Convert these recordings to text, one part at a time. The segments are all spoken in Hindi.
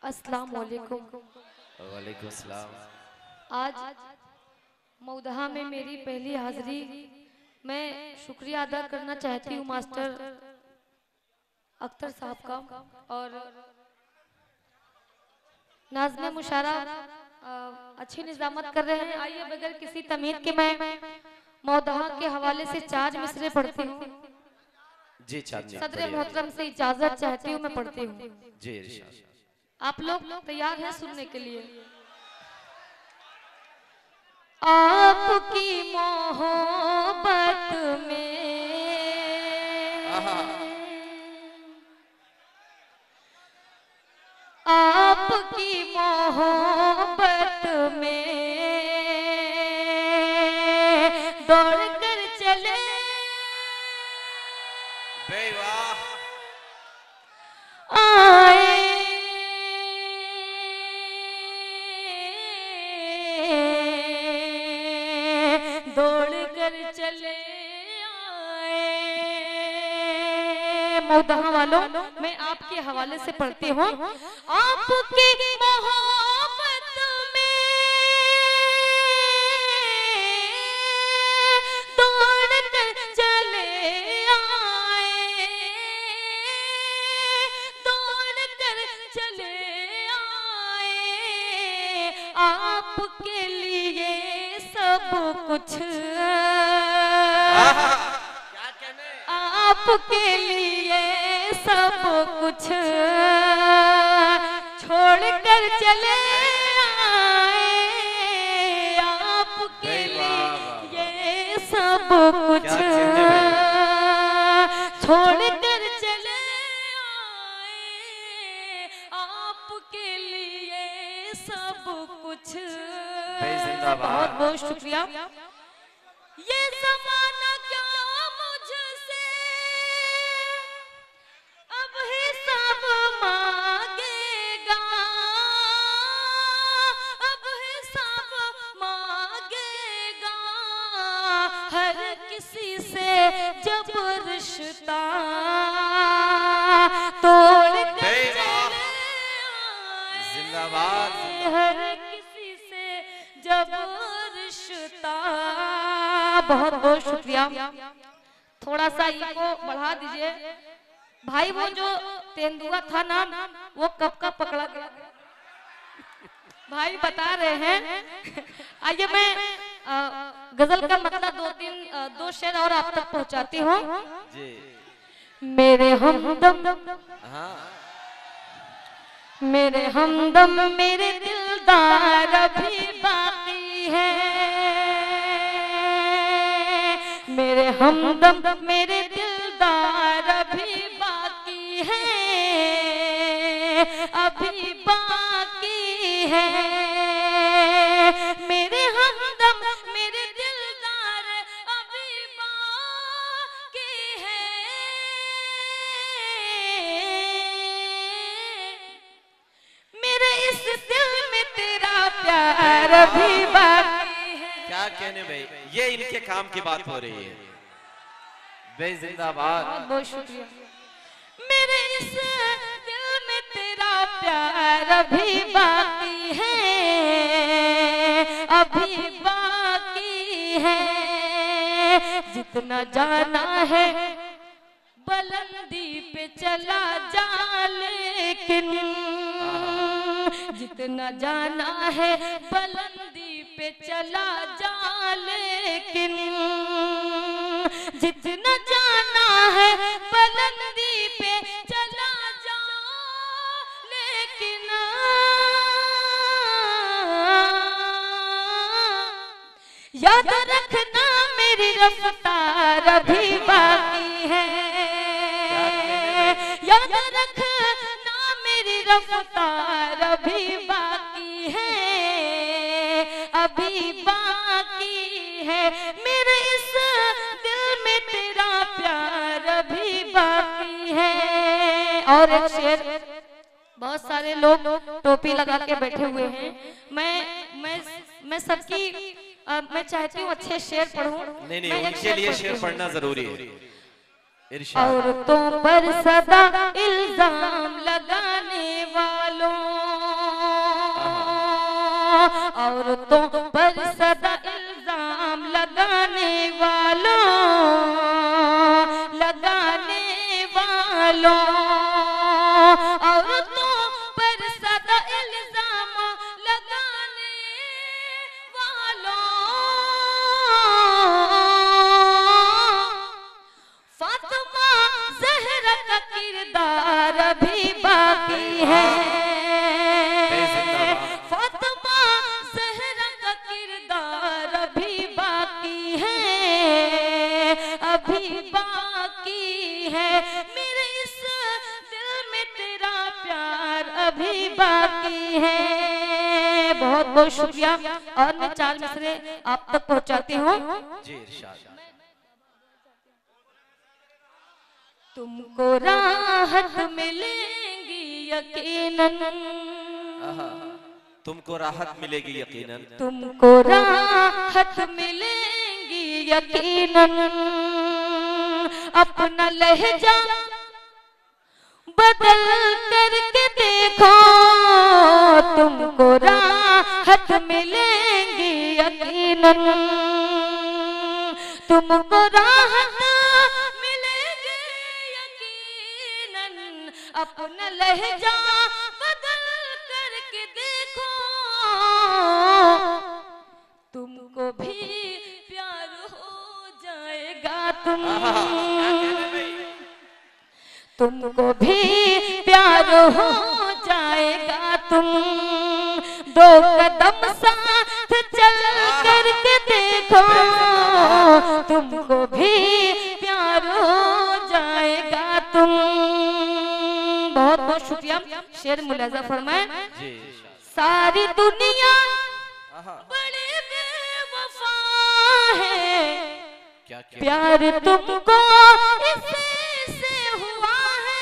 अस्सलाम वालेकुम। वालेकुम सलाम। आज मौदहा में मेरी पहली हाजिरी। मैं शुक्रिया अदा करना चाहती हूँ मास्टर अख्तर साहब का और नाज़मे मुशारा अच्छी निजामत कर रहे हैं। आइए बगैर किसी तमीद के मैं मौदहा के हवाले से 4 मिसरे पढ़ती हूँ। जी चांदनी सदर मोहतरम से इजाजत चाहती हूँ, मैं पढ़ती हूँ। जी इरशाद। आप लोग तैयार हैं सुनने के लिए? आपकी मोहब्बत में आपकी मोहब्बत में दौड़ कर चले बेवाह आए दौड़ कर चले आए। मौदहा वालों, मैं आपके हवाले से पढ़ती हूँ। आपकी मोहब्बत में दौड़ कर चले आए, दौड़ कर चले आए। आपके लिए सब कुछ, आपके लिए सब कुछ छोड़ कर चले आए। आपके लिए सब कुछ छोड़ कर चले आए। आपके लिए सब कुछ। बहुत बहुत शुक्रिया। ये ज़माना क्या मुझसे अब हिसाब मांगेगा, अब हिसाब मांगेगा। हर किसी से जब रिश्ता तोड़ कर चले आए। जिंदाबाद। हर किसी से जब रिश्ता। बहुत बहुत शुक्रिया। थोड़ा सा इनको बढ़ा दीजिए भाई। वो जो तेंदुआ था ना, वो कब का पकड़ा गया भाई बता रहे हैं। आइए मैं गजल का मतलब 2 शेर और आप तक पहुंचाती हूँ। मेरे हमदम, मेरे हमदम मेरे दिलदार अभी बाकी है। मेरे हमदम मेरे दिलदार अभी बाकी है, अभी बाकी है। मेरे हमदम मेरे दिलदार अभी बाकी है। मेरे इस दिल में तेरा प्यार अभी बाकी है। क्या कहने भाई, ये इनके काम की बात हो रही है। बे जिंदाबाद। बहुत बहुत शुक्रिया। मेरे इस दिल में तेरा प्यार अभी बाकी है, अभी बाकी है। जितना जाना है बुलंदी पे चला जा, लेकिन जितना जाना है बुलंदी पे चला जा, लेकिन जितना जाना है बुलंदी पे चला जा, लेकिन याद रखना मेरी रफ्तार अभी बाकी है। याद रखना मेरी रफ्तार अभी बाकी है, अभी बाकी है। मेरे इस दिल में तेरा प्यार अभी बाकी है। और एक शेर, बहुत सारे लोग टोपी लगा के बैठे हुए हैं। मैं सबकी मैं चाहती हूँ अच्छे शेर पढ़ूं। नहीं, उनके लिए शेर पढ़ना जरूरी है। औरतों पर सदा इल्जाम लगाने वालों औरतों पर सदा इल्जाम लगाने वालों, औरतों पर सदा इल्जाम लगाने वालों, फातिमा ज़हरा का किरदार अभी बाकी है, फातिमा ज़हरा का किरदार अभी बाकी है, अभी बाकी है, मेरे इस दिल में तेरा प्यार अभी बाकी है। बहुत बहुत शुक्रिया। और मैं 4 मिसरे आप तक पहुंचाती हूँ। जी इरशाद। तुमको राहत मिलेगी यकीनन, तुमको राहत मिलेगी यकीनन, तुमको राहत मिलेगी यकीनन, अपना लहजा बदल करके देखो, तुमको राहत मिलेगी यकीनन, तुमको राहत अपना लहजा बदल करके देखो, तुमको भी प्यार हो जाएगा, तुमको भी प्यार हो जाएगा, तुम 2 कदम साथ चल करके देखो, तुमको भी प्यार हो जाएगा, तुम। बहुत बहुत शुक्रिया। शेर मुलाजा फरमाए। सारी दुनिया बड़ी बेवफा है, क्या क्या? प्यार तुमको इसी से हुआ है,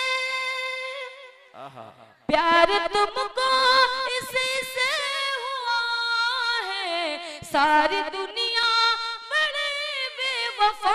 प्यार तुमको इसी से हुआ है, सारी दुनिया बड़ी बेवफा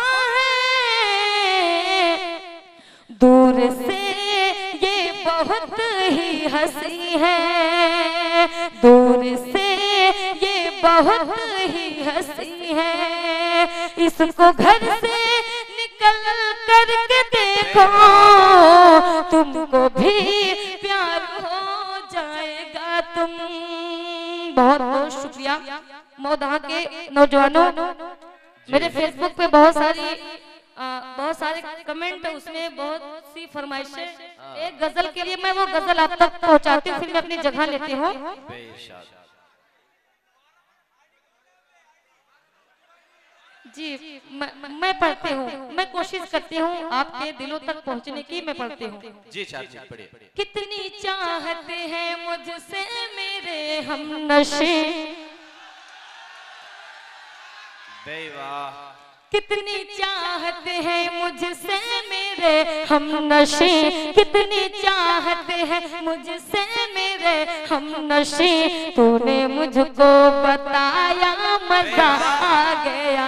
है, दूर से बहुत ही हंसी है, दूर से ये बहुत ही हंसी है, इसको घर से निकल करके देखो, तुमको भी प्यार हो जाएगा, तुम। बहुत बहुत शुक्रिया। मौदहा के नौजवानों, मेरे फेसबुक पे बहुत सारे कमेंट है, उसमें बहुत सी फरमाइशें। एक गजल के लिए मैं वो गजल आप तक पहुंचाती हूँ, फिर मैं अपनी जगह लेती हूँ। जी मैं पढ़ती हूँ, मैं कोशिश करती हूँ आपके दिलों तक पहुँचने की, मैं पढ़ती हूँ। जी पढ़िए। कितनी चाहते हैं मुझसे मेरे हमनशे, वाह, कितनी चाहते हैं मुझसे मेरे हमनशे, कितनी चाहते हैं मुझसे मेरे हमनशे, तूने मुझको बताया मजा आ गया।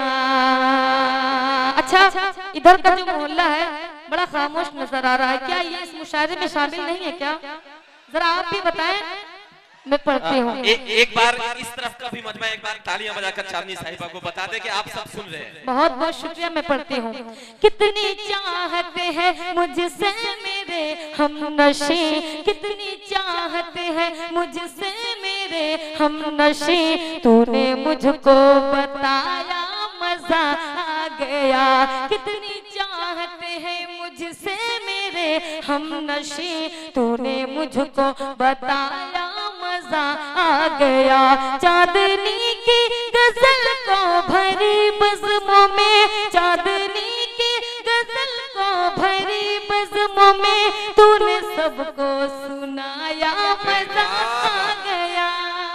अच्छा, इधर का जो मोहल्ला है बड़ा खामोश नजर आ रहा है, क्या ये इस मुशायरे में शामिल नहीं है क्या? जरा आप भी बताएं, मैं पढ़ती हूँ। एक बार इस तरफ का भी मजमा, एक बार तालियां बजाकर चांदनी साहिबा को बता दे कि आप सब सुन रहे हैं। बहुत बहुत शुक्रिया, मैं पढ़ती हूँ। कितनी चाहते हैं मुझसे मेरे हमनशे, कितनी चाहते हैं मुझसे मेरे हमनशे, तूने मुझको बताया मजा आ गया, कितनी चाहते हैं मुझसे मेरे हमनशे, तूने मुझको बताया मजा आ गया, चांदनी की गजल को भरी बज़्मों में, चांदनी की गजल को भरी बज़्मों में, तूने सबको सुनाया मजा आ गया,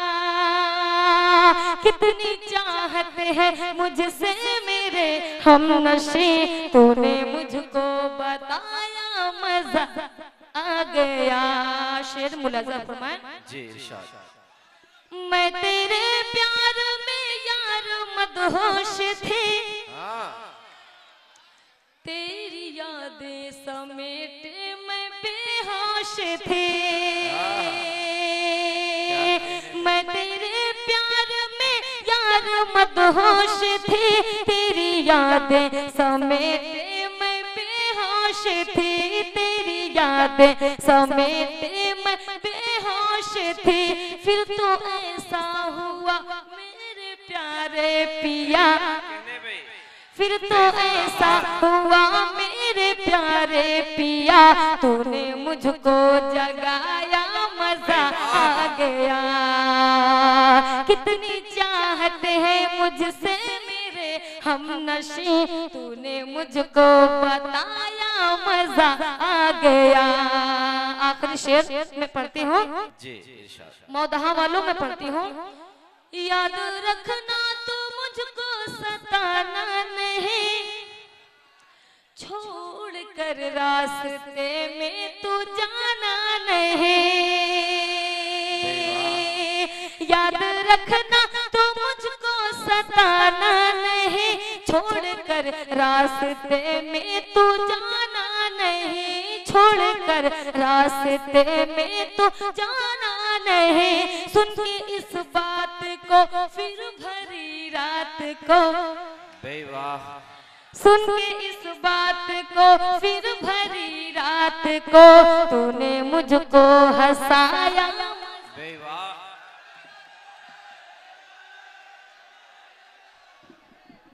कितनी चाहते हैं मुझसे मेरे हमनशे, तूने मुझको बताया मजा आ गया। शेर मुलाजा फरमाए। जी इरशाद। मैं तेरे प्यार में यार मदहोश थी, तेरी यादें समेटे मैं बेहोश थी, मैं तेरे प्यार मदहोश थी, तेरी यादें समेटे मैं बेहोश थी, तेरी यादें समेटे मैं बेहोश थी। फिर तो ऐसा हुआ मेरे प्यारे पिया, फिर तो ऐसा हुआ मेरे प्यारे पिया, तूने मुझको जगाया मजा आ गया। कितनी चाहते हैं मुझसे मेरे हमनशी, तूने मुझको बताया मजा आ गया। आखिरी शेर मैं पढ़ती हूँ, मौदहा वालों में पढ़ती हूँ। याद रखना तू मुझको सताना नहीं, छोड़ कर रास्ते में तू जाना नहीं। याद रखना तू मुझको सताना नहीं, छोड़ कर रास्ते में तू जाना नहीं, छोड़ कर रास्ते में तू जाना नहीं। सुन के इस बात को फिर भरी रात को, सुन के इस बात को फिर भरी रात को, तूने मुझको हंसाया